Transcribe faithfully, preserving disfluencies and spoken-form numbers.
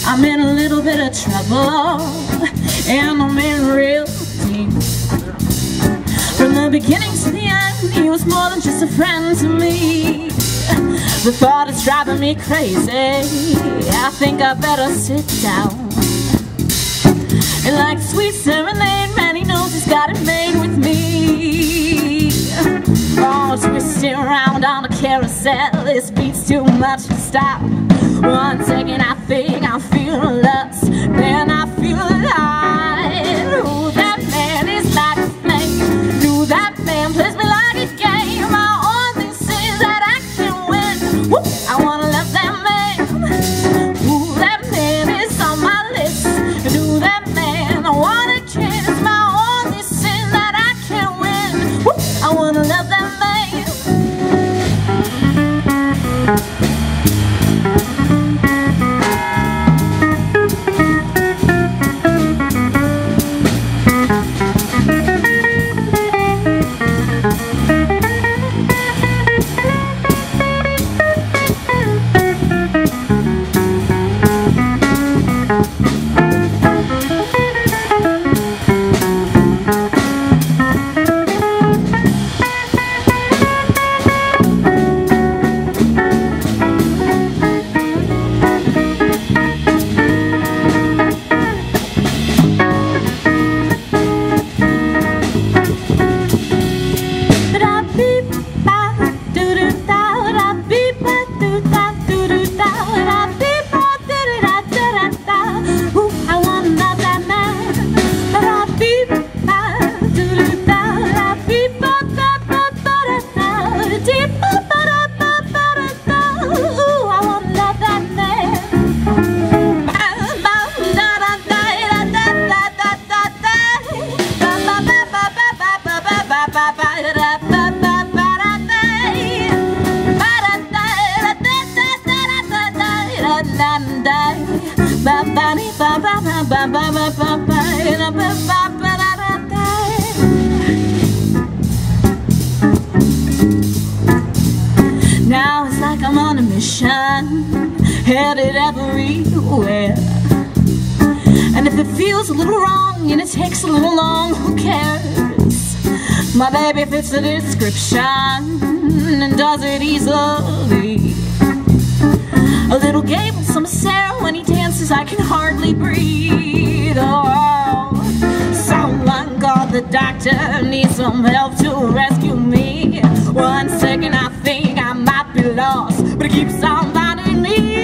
I'm in a little bit of trouble, and I'm in real deep. From the beginning to the end, he was more than just a friend to me. The thought is driving me crazy. I think I better sit down. And like a sweet serenade, man, he knows he's got it made with me. Oh, twisting around on a carousel, this beat's too much to stop. One second I think I'm feeling lust, then I feel alive. Ooh, that man is like a flame. Ooh, that man plays me like a game. My only sin is that I can win. Woo, I wanna love that man. Ooh, that man is on my list. Ooh, that man I wanna kiss. My only sin that I can win. Woo, I wanna love that man. Now it's like I'm on a mission, headed everywhere. And if it feels a little wrong and it takes a little long, who cares? My baby fits the description and does it easily. A little Gable, some Sarah, when he dances I can hardly breathe. Oh, someone call the doctor, need some help to rescue me. One second I think I might be lost, but it keeps on finding me.